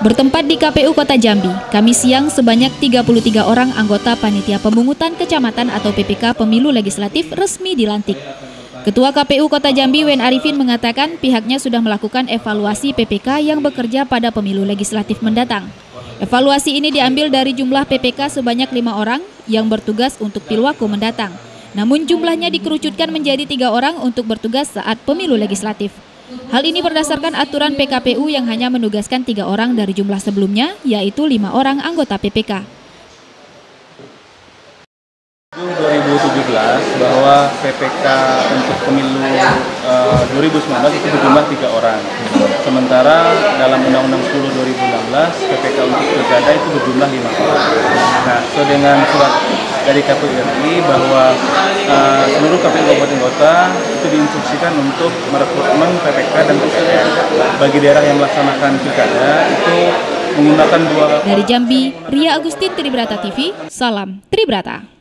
Bertempat di KPU Kota Jambi, Kamis siang sebanyak 33 orang anggota Panitia Pemungutan Kecamatan atau PPK Pemilu Legislatif resmi dilantik. Ketua KPU Kota Jambi Wen Arifin mengatakan pihaknya sudah melakukan evaluasi PPK yang bekerja pada pemilu legislatif mendatang. Evaluasi ini diambil dari jumlah PPK sebanyak 5 orang yang bertugas untuk Pilwako mendatang. Namun jumlahnya dikerucutkan menjadi 3 orang untuk bertugas saat pemilu legislatif. Hal ini berdasarkan aturan PKPU yang hanya menugaskan 3 orang dari jumlah sebelumnya, yaitu 5 orang anggota PPK. 2017 bahwa PPK untuk pemilu 2019 itu berjumlah 3 orang. Sementara dalam Undang-Undang 10 2016 PPK untuk pilkada itu berjumlah 5 orang. Nah, sesuai dengan surat dari KPU RI bahwa seluruh KPU kabupaten kota itu diinstruksikan untuk merekrutmen PPK dan PPK bagi daerah yang melaksanakan pilkada itu menggunakan 2. Dari Jambi, Ria Agustin, Tribrata TV, salam Tribrata.